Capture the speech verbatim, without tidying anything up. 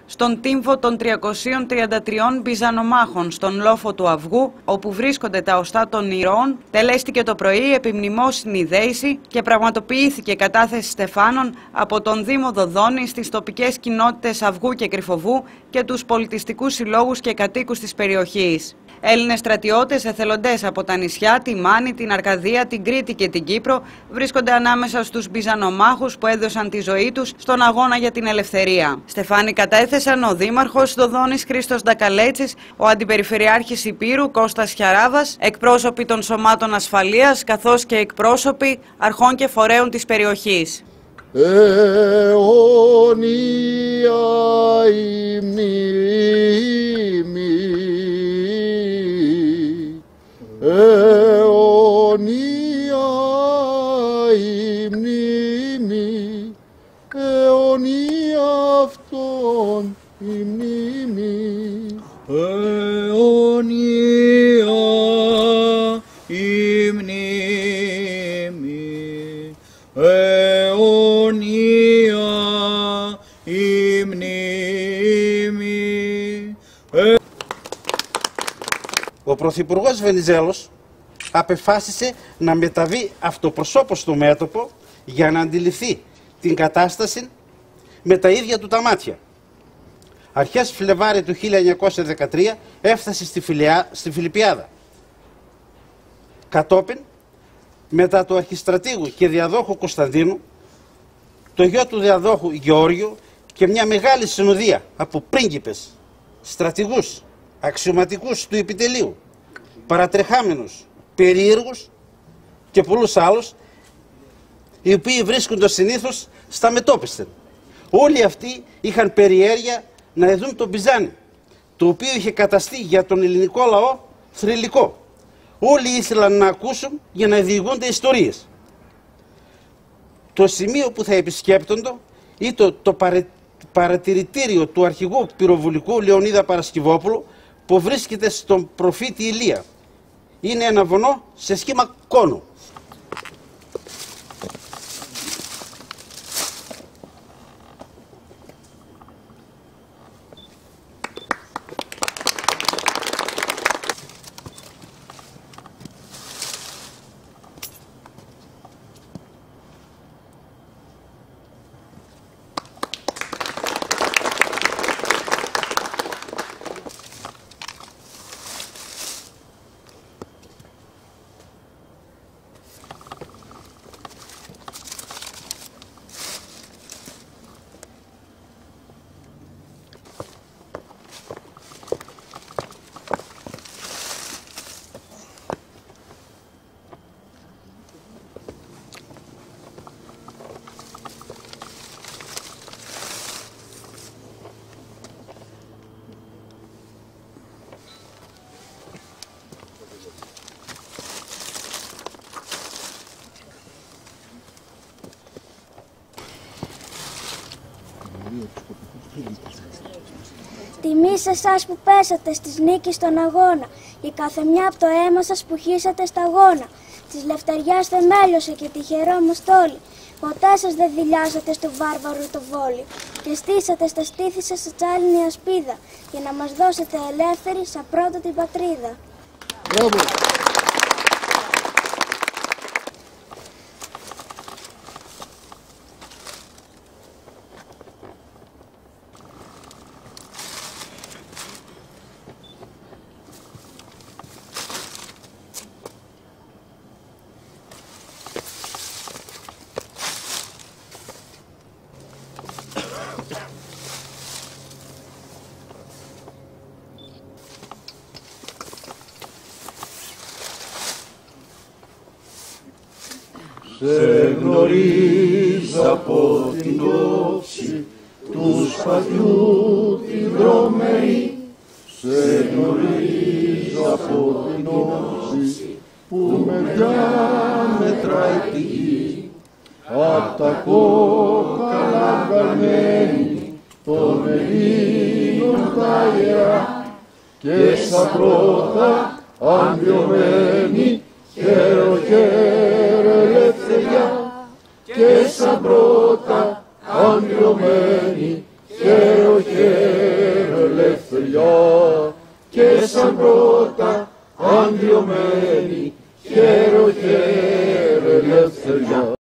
στον τύμβο των τριακοσίων τριάντα τριών Μπιζανομάχων στον λόφο του Αυγού, όπου βρίσκονται τα οστά των ηρώων, τελέστηκε το πρωί επιμνημόσυνη δέηση και πραγματοποιήθηκε κατάθεση στεφάνων από τον Δήμο Δοδόνη στις τοπικές κοινότητες Αυγού και Κρυφοβού και τους πολιτιστικούς συλλόγους και κατοίκους της περιοχής. Έλληνες στρατιώτες εθελοντές από τα νησιά, τη Μάνη, την Αρκαδία, την Κρήτη και την Κύπρο βρίσκονται ανάμεσα στους Μπιζανομάχους που έδωσαν τη ζωή τους στον αγώνα για την ελευθερία. Στεφάνη κατέθεσαν ο Δήμαρχος Δοδόνης Χρήστος Ντακαλέτσης, ο Αντιπεριφερειάρχης Υπήρου Κώστας Χιαράβας, εκπρόσωποι των σωμάτων ασφαλείας καθώς και εκπρόσωποι αρχών και φορέων της περιοχής. Αιώνια η μνήμη, αιώνια η μνήμη, αιώνια αυτόν η μνήμη, αιώνια η μνήμη, αιώνια η μνήμη. Ο Πρωθυπουργός Βενιζέλος απεφάσισε να μεταβεί αυτοπροσώπως στο μέτωπο για να αντιληφθεί την κατάσταση με τα ίδια του τα μάτια. Αρχές Φλεβάρι του χίλια εννιακόσια δεκατρία έφτασε στη, Φιλιά, στη Φιλιππιάδα. Κατόπιν, μετά του αρχιστρατήγου και διαδόχου Κωνσταντίνου, το γιο του διαδόχου Γεώργιου και μια μεγάλη συνοδεία από πρίγκιπες, στρατηγούς, αξιωματικούς του επιτελείου, παρατρεχάμενους, περίεργους και πολλούς άλλους, οι οποίοι βρίσκονται συνήθως στα μετώπισθεν. Όλοι αυτοί είχαν περιέργεια να δουν τον Μπιζάνι, το οποίο είχε καταστεί για τον ελληνικό λαό θρυλικό. Όλοι ήθελαν να ακούσουν για να διηγούνται ιστορίες. Το σημείο που θα επισκέπτοντο ήταν το, το παρε, παρατηρητήριο του αρχηγού πυροβολικού Λεωνίδα Παρασκευόπουλου, που βρίσκεται στον προφήτη Ηλία. Είναι ένα βουνό σε σχήμα κόνου. Τιμή σε εσάς που πέσατε στις νίκες στον αγώνα, η καθεμιά από το αίμα σας που χύσατε στα γόνα. Της λευτεριάς θεμέλιωσε και τυχερό μου στόλι, ποτέ σας δεν δειλιάσατε στο βάρβαρο το βόλι. Και στήσατε στα στήθη σας σε τσάλινη ασπίδα, για να μας δώσετε ελεύθερη σαν πρώτα την πατρίδα. Μπράβο. Σε γνωρίζω από την όψη του σπαθιού τη δρομερή. Σε γνωρίζω από την όψη που με διάμετράει τη γη. Απ' τα κόκαλα βγαλμένη των Ελλήνων τα ιερά και σαν πρώτα αμπιωμένη χαίρο χαίρο ελευθεριά και σαν πρώτα αμπιωμένη χαίρο χαίρο βασιλιά και σαν πρώτα αντιωμένη χαίρο χαίρο ελευθεριά.